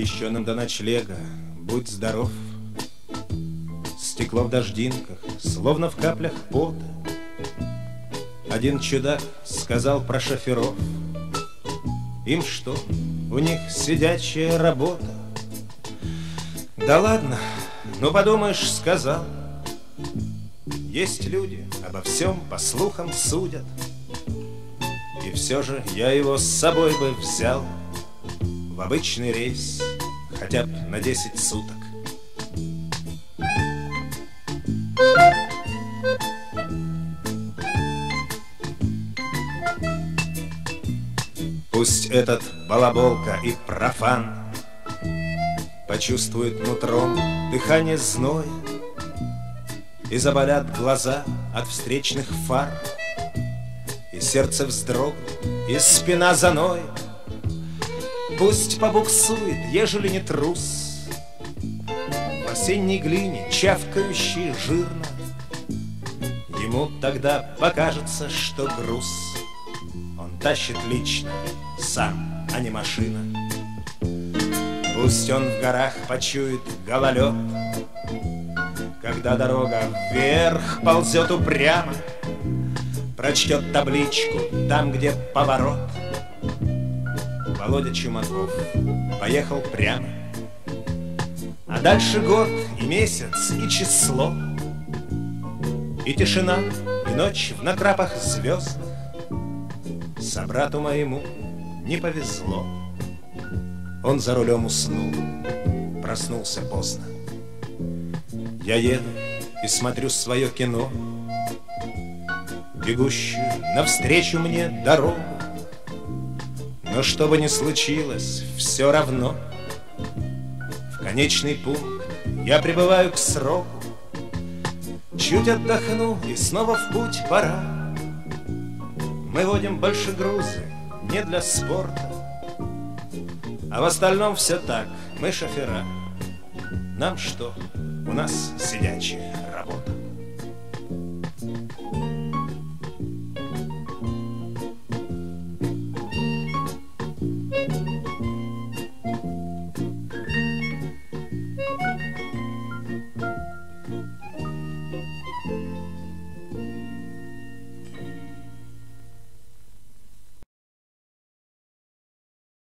Еще нам до ночлега, будь здоров. Стекло в дождинках, словно в каплях пота. Один чудак сказал про шоферов: им что, у них сидячая работа? Да ладно, ну подумаешь, сказал. Есть люди, обо всем по слухам судят. И все же я его с собой бы взял в обычный рейс, хотя бы на 10 суток. Пусть этот балаболка и профан почувствует нутром дыхание зноя, и заболят глаза от встречных фар, и сердце вздрогнет, и спина заноет. Пусть побуксует, ежели не трус, в осенней глине, чавкающей жирно. Ему тогда покажется, что груз он тащит лично, сам, а не машина. Пусть он в горах почует гололед, когда дорога вверх ползет упрямо, прочтет табличку там, где поворот. Володя Чумаков поехал прямо, а дальше год и месяц и число, и тишина, и ночь в накрапах звездных. Собрату моему не повезло. Он за рулем уснул, проснулся поздно. Я еду и смотрю свое кино, бегущую навстречу мне дорогу. Но что бы ни случилось, все равно в конечный пункт я прибываю к сроку. Чуть отдохну, и снова в путь пора. Мы водим большегрузы не для спорта, а в остальном все так, мы шофера. Нам что, у нас сидячая работа.